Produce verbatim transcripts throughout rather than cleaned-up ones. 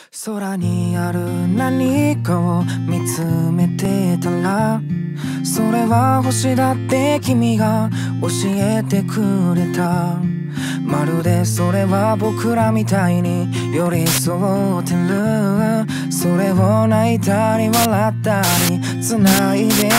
空にある何かを見つめてたら、それは星だって君が教えてくれた。まるでそれは僕らみたいに寄り添ってる。それを泣いたり笑ったり繋いでいく。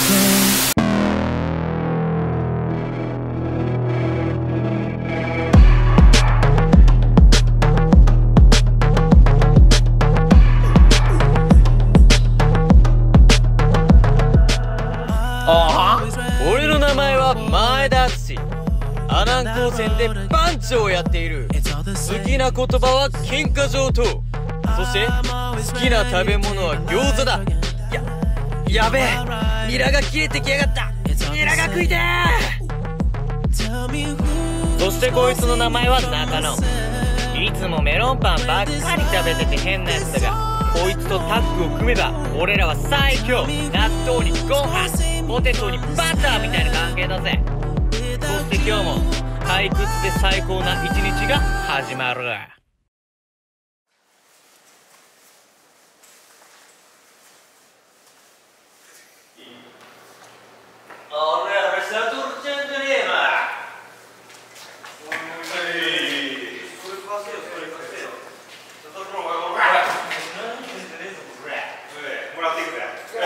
俺の名前は前田敦。阿南高専で番長をやっている。好きな言葉は喧嘩上等。そして好きな食べ物は餃子だ。や、やべえ、ニラが切れてきやがった。ニラが食いてー。そしてこいつの名前は中野。いつもメロンパンばっかり食べてて変なやつだが、こいつとタッグを組めば俺らは最強。納豆にご飯、ポテトにバターみたいな関係だぜ。そして今日も退屈で最高な一日が始まる。あれあれ、サトルちゃんじゃねえな。それ貸せよ、それ貸せよ。サトルのお前、お前何言ってんじゃねえぞ、これ。もらっていくぜ。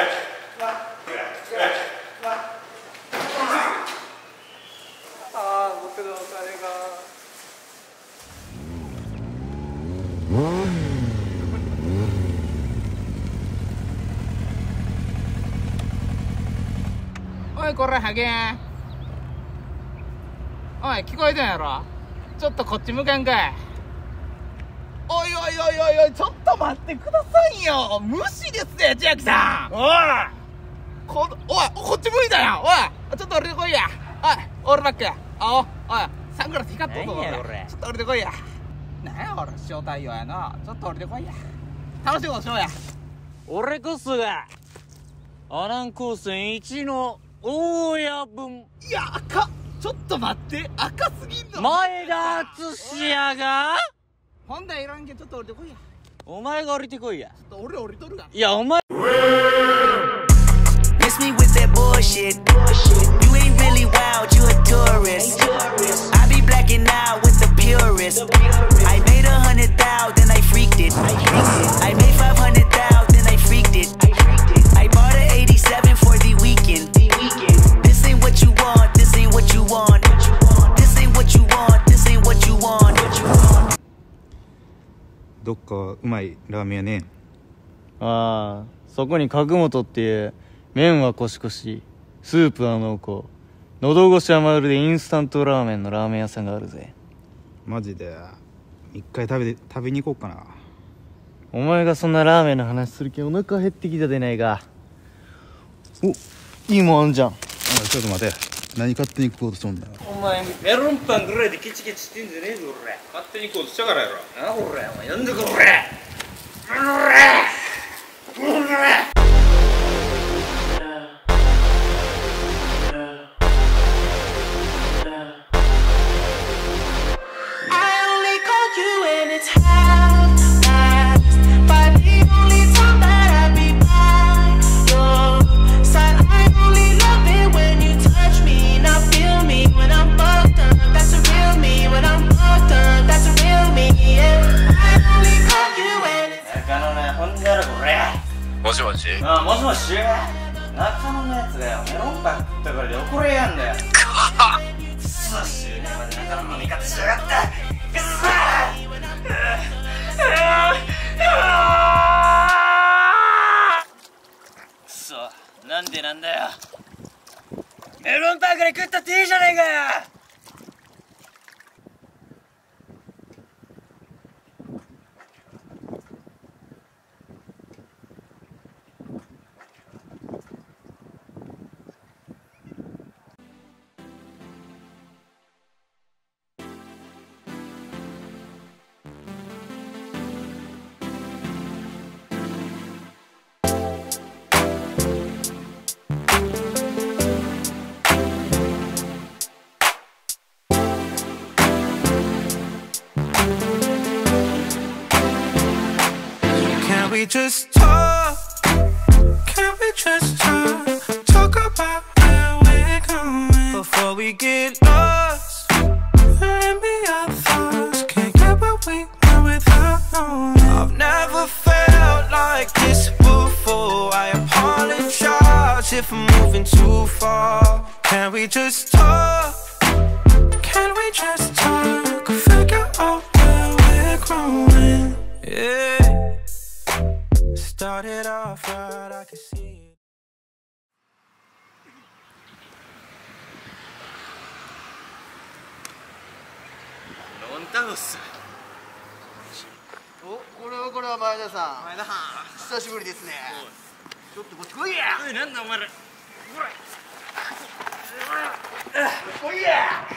ああ、僕のお金が。 おいこれハゲン、おい聞こえてんやろ。ちょっとこっち向かんかい。おいおいおいおいおい、ちょっと待ってくださいよ。無視ですね千秋さん。おいこおいこっち向いたやん。おいちょっと降りてこいや。おいオールバック。あおおいサングラス光っとんぞ。ちょっと降りてこいや。なんや俺塩対応やな。ちょっと降りてこいや。楽しいことしようや。 俺こそが阿南高専一の大親分。 いや赤、ちょっと待って赤すぎんの。 前田敦やが。 本題いらんけんちょっと降りてこいや。 お前が降りてこいや。 ちょっと俺降りとるが。 いやお前 Miss me with that bullshit. You ain't really wild, you a tourist. I be blacking out with the purist. I made a hundred thousand, then I freaked it. I made five hundred thousand, then I freaked it. I bought an eighty-seven for the weekend. This ain't what you want, this ain't what you want. This ain't what you want, this ain't what you want. どっかうまいラーメン屋ね。 ああ、そこに角本っていう麺はコシコシ、スープは濃厚、喉越しはまるでインスタントラーメンのラーメン屋さんがあるぜ。 マジで一回食べて食べに行こうかな。 お前がそんなラーメンの話するけんお腹減ってきたでないか。お、いいもんあんじゃん。 あ、ちょっと待て、何勝手に食おうとしとんだよ。 お前メロンパンぐらいでケチケチしてんじゃねえぞ俺。 勝手に行こうとしたからやろ。 なあ俺、お前なんだか俺。俺俺もしもし。 ああ、もしもし。中野のやつがよ、メロンパン食ったからで怒れやんだよ。くそ、終電まで中野の味方しやがった。くそ。くそ、なんでなんだよ。メロンパンぐらい食ったっていいじゃねえかよ。 we just talk? Can we just talk? Talk about where we're going before we get lost. And be our thoughts. Can't get what we want without knowing. I've never felt like this before. I apologize if I'm moving too far. Can we just talk? Can we just talk? Figure out where we're growing. Yeah. Started off right, I can see it. ノンタウス。 お、これはこれは前田さん。前田さん。久しぶりですね。ちょっとこっち来いや。 おい、なんだお前ら。ほら。 来いや。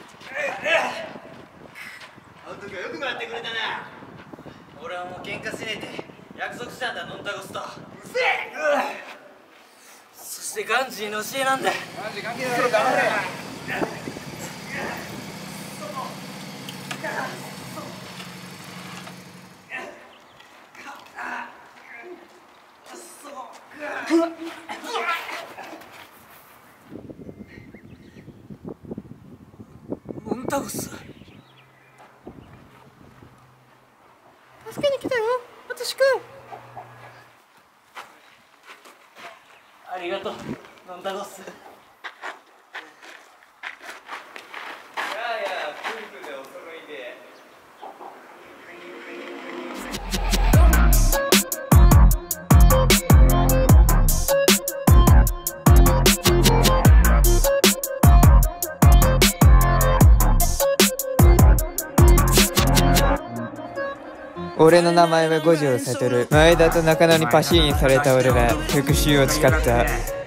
あの時はよく待ってくれたな。 俺はもう喧嘩せねえって約束したんだ、ノンタゴスと。うせえ。 そしてガンジーの教えなんだ。 ガンジー関係ない。黙れ。 ノンタゴス。 助けに来たよ、私くん。 ありがとう、ノンタゴス。 俺の名前は五条悟。前田と中野にパシーンされた俺は復讐を誓った。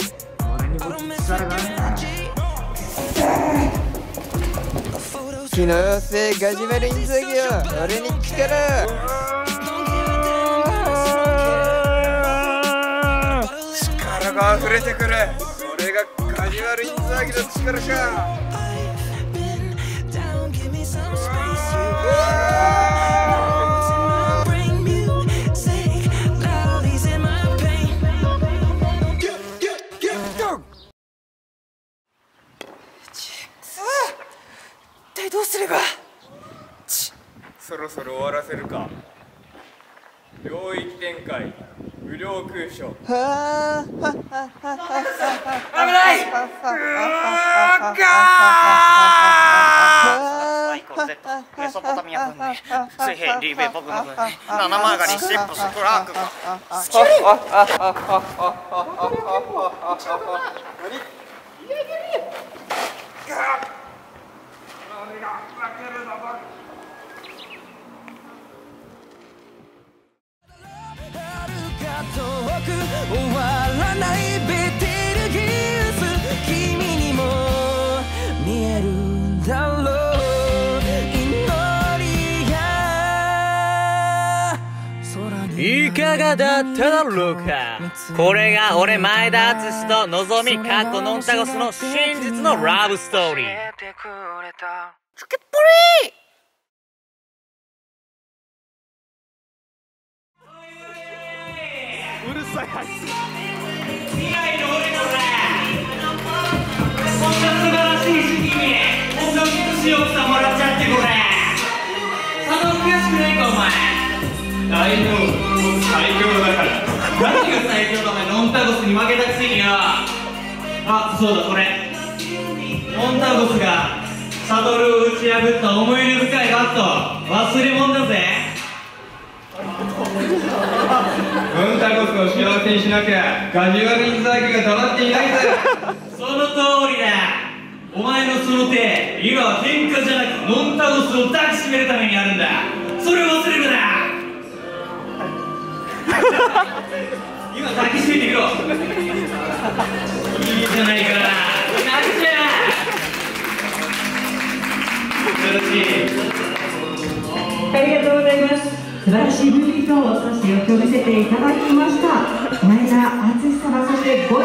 気の妖精ガジュマルインザギよ、俺に力。力が溢れてくる。これがガジュマルインザギの力か。 どうすれば。 そろそろ終わらせるか。領域展開、無料空所。はあ、危ない。 サイコロ Z、メソポタミア文明、水平リーベボグの文明、七曲がりシップスプラークスキル。 終わらないベテルギウス、君にも見えるんだろう。祈りがいかがだっただろうか。これが俺前田敦とのぞみかっこノンタゴスの真実のラブストーリー。つけっぽりー。 うるさいあいつ。 未来の俺の俺、こんな素晴らしい時期にこんな美しい奥さんもらっちゃって、これ佐野悔しくないかお前。大丈夫、僕最強だから。何が最強だお前、ノンタゴスに負けたくせによ。あ、そうだこれ、ノンタゴスがサドルを打ち破った思い出深いバット、忘れ物だぜ。 ノンタゴスを幸せにしなきゃガジュマルインザーギが黙っていないんだよ。 その通りだ。お前のその手、今は喧嘩じゃなくノンタゴスを抱きしめるためにあるんだ。それを忘れるな。今抱きしめてみろ。いいじゃないか。泣くじゃん。よろしい。 ありがとうございます。素晴らしいムービーとそしてよく見せていただきました。前田敦様、そして五